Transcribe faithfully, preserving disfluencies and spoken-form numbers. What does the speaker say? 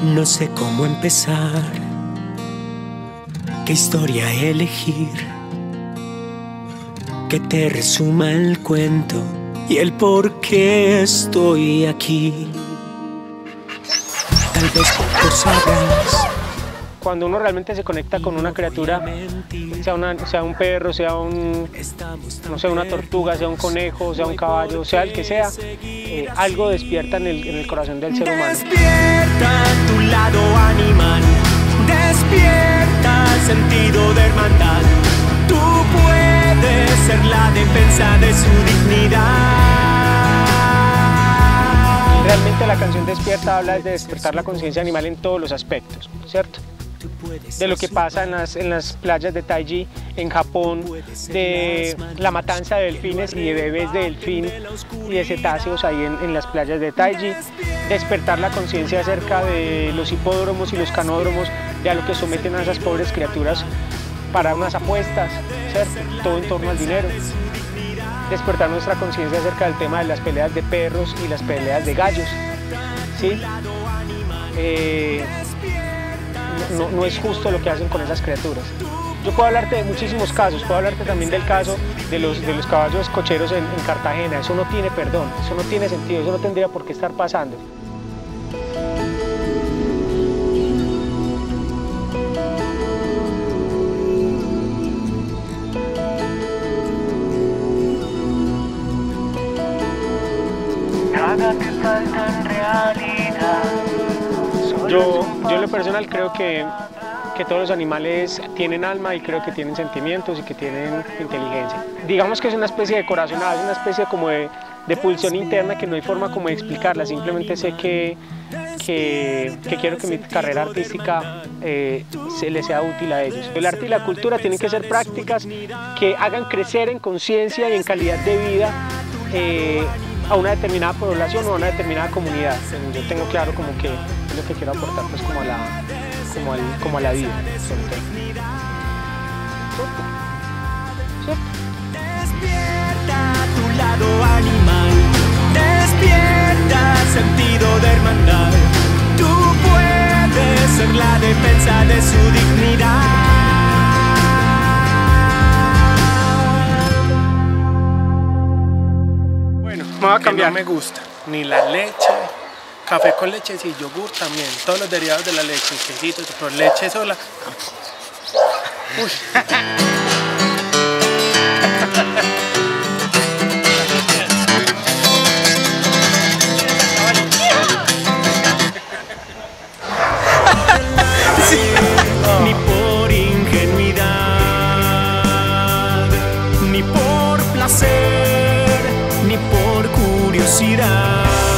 No sé cómo empezar, qué historia elegir, que te resuma el cuento y el por qué estoy aquí. Tal vez tú sabrás. Cuando uno realmente se conecta con una criatura, sea, una, sea un perro, sea un, no sé, una tortuga, sea un conejo, sea un caballo, sea el que sea, eh, algo despierta en el, en el corazón del ser humano. Despierta tu lado animal, despierta el sentido de hermandad. Tú puedes ser la defensa de su dignidad. Realmente la canción Despierta habla de despertar la conciencia animal en todos los aspectos, ¿cierto? De lo que pasa en las, en las playas de Taiji, en Japón, de la matanza de delfines y de bebés de delfín y de cetáceos ahí en, en las playas de Taiji, despertar la conciencia acerca de los hipódromos y los canódromos, de a lo que someten a esas pobres criaturas para unas apuestas, ¿cierto? Todo en torno al dinero. Despertar nuestra conciencia acerca del tema de las peleas de perros y las peleas de gallos, ¿sí? Eh, No, no es justo lo que hacen con esas criaturas. Yo puedo hablarte de muchísimos casos, puedo hablarte también del caso de los, de los caballos cocheros en, en Cartagena. Eso no tiene perdón, eso no tiene sentido, eso no tendría por qué estar pasando. Nada te falta en realidad. Yo, yo en lo personal creo que, que todos los animales tienen alma y creo que tienen sentimientos y que tienen inteligencia. Digamos que es una especie de corazonada, es una especie como de, de pulsión interna que no hay forma como de explicarla, simplemente sé que, que, que quiero que mi carrera artística eh, se les sea útil a ellos. El arte y la cultura tienen que ser prácticas que hagan crecer en conciencia y en calidad de vida eh, a una determinada población o a una determinada comunidad. Yo tengo claro como que es lo que quiero aportar pues como a la, como al, como a la vida. ¿Cierto? ¿Cierto? Despierta tu lado animal, despierta el sentido de hermandad. Tú puedes ser la defensa de su dignidad. Me voy a cambiar. No me gusta ni la leche, café con leche y yogur también, todos los derivados de la leche, quesito, pero leche sola. Uy. Ni por ingenuidad, ni por placer, ni por curiosidad.